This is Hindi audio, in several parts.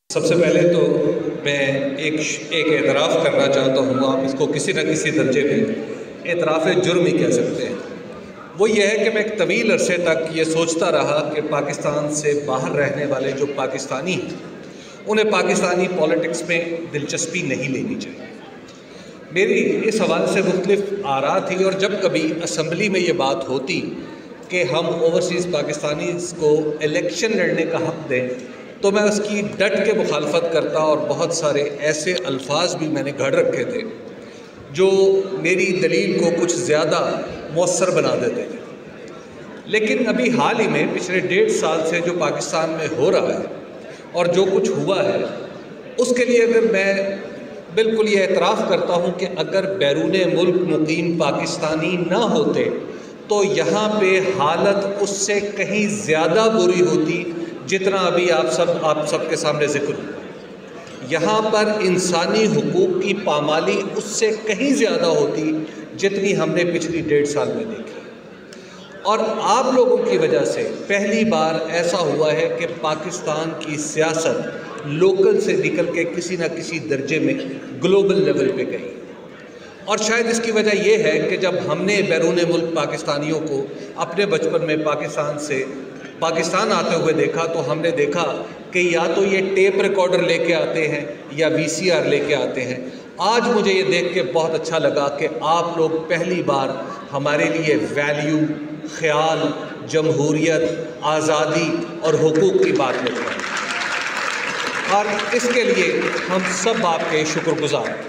सबसे पहले तो मैं एक एतराफ़ करना चाहता हूँ। आप इसको किसी न किसी दर्जे में एतराफ़ जुर्म ही कह सकते हैं। वो ये है कि मैं एक तवील अरसे तक ये सोचता रहा कि पाकिस्तान से बाहर रहने वाले जो पाकिस्तानी हैं उन्हें पाकिस्तानी पॉलिटिक्स में दिलचस्पी नहीं लेनी चाहिए। मेरी इस हवाले से मुख्तलिफ आरा थी और जब कभी असम्बली में ये बात होती कि हम ओवरसीज़ पाकिस्तानीज़ को इलेक्शन लड़ने का हक़ दें तो मैं उसकी डट के मुखालफत करता और बहुत सारे ऐसे अल्फाज भी मैंने घड़ रखे थे जो मेरी दलील को कुछ ज़्यादा मौसर बना देते थे। लेकिन अभी हाल ही में पिछले 1.5 साल से जो पाकिस्तान में हो रहा है और जो कुछ हुआ है उसके लिए अगर मैं बिल्कुल ये एतराफ़ करता हूँ कि अगर बैरूने मुल्क मुकीम पाकिस्तानी ना होते तो यहाँ पे हालत उससे कहीं ज़्यादा बुरी होती जितना अभी आप सब के सामने जिक्र हुआ। यहाँ पर इंसानी हुकूक की पामाली उससे कहीं ज़्यादा होती जितनी हमने पिछली 1.5 साल में देखी। और आप लोगों की वजह से पहली बार ऐसा हुआ है कि पाकिस्तान की सियासत लोकल से निकल के किसी न किसी दर्जे में ग्लोबल लेवल पे गई। और शायद इसकी वजह यह है कि जब हमने बैरूने मुल्क पाकिस्तानियों को अपने बचपन में पाकिस्तान आते हुए देखा तो हमने देखा कि या तो ये टेप रिकॉर्डर लेके आते हैं या VCR लेके आते हैं। आज मुझे ये देख के बहुत अच्छा लगा कि आप लोग पहली बार हमारे लिए वैल्यू, ख्याल, जमहूरियत, आज़ादी और हुकूक की बात लेते हैं और इसके लिए हम सब आपके शुक्रगुज़ार हैं।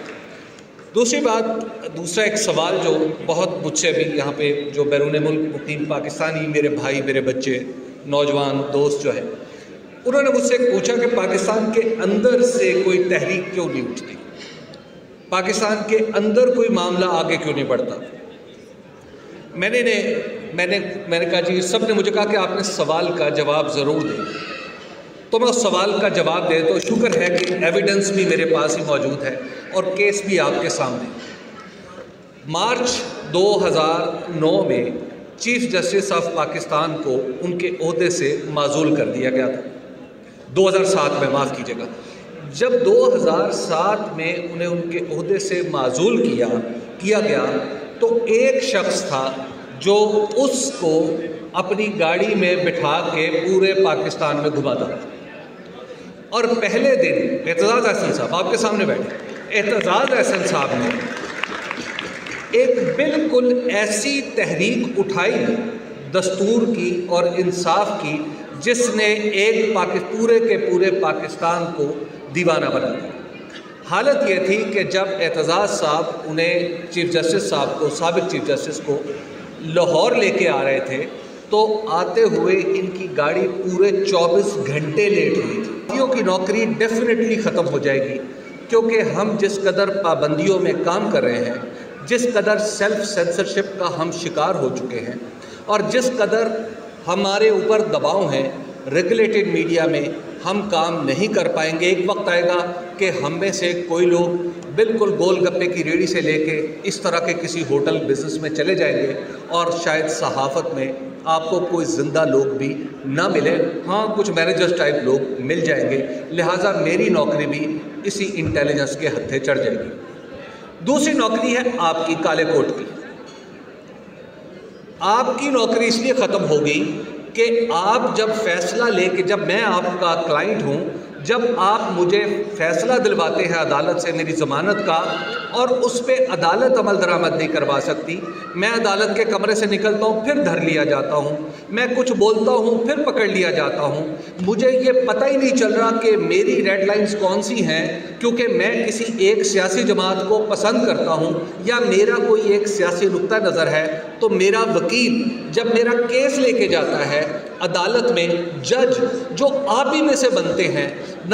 दूसरा एक सवाल जो बहुत मुझसे भी यहाँ पे जो बैरूने मुल्क मुकीम पाकिस्तानी मेरे भाई, मेरे बच्चे, नौजवान दोस्त जो हैं उन्होंने मुझसे पूछा कि पाकिस्तान के अंदर से कोई तहरीक क्यों नहीं उठती, पाकिस्तान के अंदर कोई मामला आगे क्यों नहीं बढ़ता। मैंने कहा जी, सब ने मुझे कहा कि आपने सवाल का जवाब ज़रूर दें। तो मैं उस सवाल का जवाब दे तो शुक्र है कि एविडेंस भी मेरे पास ही मौजूद है और केस भी आपके सामने। मार्च 2009 में चीफ जस्टिस ऑफ पाकिस्तान को उनके ओहदे से माजूल कर दिया गया था। 2007 में, माफ़ कीजिएगा, जब 2007 में उन्हें उनके ओहदे से माजूल किया गया तो एक शख्स था जो उसको अपनी गाड़ी में बिठा के पूरे पाकिस्तान में घुमाता था। और पहले दिन एतजाज़ अहसन साहब आपके सामने बैठे, एतजाज़ अहसन साहब ने एक बिल्कुल ऐसी तहरीक उठाई दस्तूर की और इंसाफ की जिसने पूरे के पूरे पाकिस्तान को दीवाना बना दिया। हालत ये थी कि जब एतजाज़ साहब उन्हें चीफ जस्टिस साहब को, साबिक चीफ जस्टिस को लाहौर लेके आ रहे थे तो आते हुए इनकी गाड़ी पूरे 24 घंटे लेट हुई थी। की नौकरी डेफिनेटली ख़त्म हो जाएगी क्योंकि हम जिस कदर पाबंदियों में काम कर रहे हैं, जिस कदर सेल्फ सेंसरशिप का हम शिकार हो चुके हैं और जिस कदर हमारे ऊपर दबाव हैं रेगुलेटेड मीडिया में, हम काम नहीं कर पाएंगे। एक वक्त आएगा कि हम में से कोई लोग बिल्कुल गोलगप्पे की रेहड़ी से लेके इस तरह के किसी होटल बिज़नेस में चले जाएंगे और शायद सहाफ़त में आपको कोई ज़िंदा लोग भी ना मिले। हाँ, कुछ मैनेजर्स टाइप लोग मिल जाएंगे, लिहाजा मेरी नौकरी भी इसी इंटेलिजेंस के हत्थे चढ़ जाएगी। दूसरी नौकरी है आपकी, काले कोट की। आपकी नौकरी इसलिए ख़त्म होगी कि आप जब फैसला लेके, जब मैं आपका क्लाइंट हूँ, जब आप मुझे फ़ैसला दिलवाते हैं अदालत से मेरी ज़मानत का और उस पर अदालत अमल दरामद नहीं करवा सकती, मैं अदालत के कमरे से निकलता हूँ फिर धर लिया जाता हूँ, मैं कुछ बोलता हूँ फिर पकड़ लिया जाता हूँ, मुझे ये पता ही नहीं चल रहा कि मेरी रेड लाइंस कौन सी हैं क्योंकि मैं किसी एक सियासी जमात को पसंद करता हूँ या मेरा कोई एक सियासी नुक्ता नज़र है। तो मेरा वकील जब मेरा केस लेके जाता है अदालत में, जज जो आप ही में से बनते हैं, ना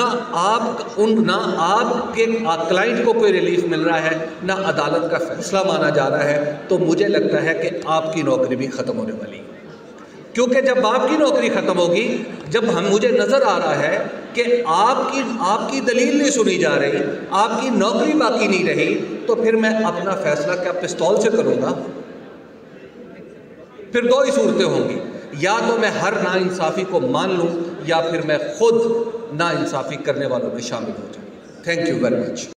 आपके क्लाइंट को कोई रिलीफ मिल रहा है, ना अदालत का फैसला माना जा रहा है, तो मुझे लगता है कि आपकी नौकरी भी ख़त्म होने वाली है। क्योंकि जब आपकी नौकरी ख़त्म होगी, जब मुझे नज़र आ रहा है कि आपकी दलील नहीं सुनी जा रही, आपकी नौकरी बाकी नहीं रही, तो फिर मैं अपना फैसला क्या पिस्तौल से करूँगा? फिर दो ही सूरतें होंगी, या तो मैं हर नाइंसाफ़ी को मान लूँ या फिर मैं खुद नाइंसाफ़ी करने वालों में शामिल हो जाए। Thank you very much.